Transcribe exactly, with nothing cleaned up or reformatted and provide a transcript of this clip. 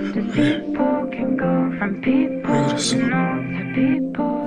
Just people can go from people to know to people.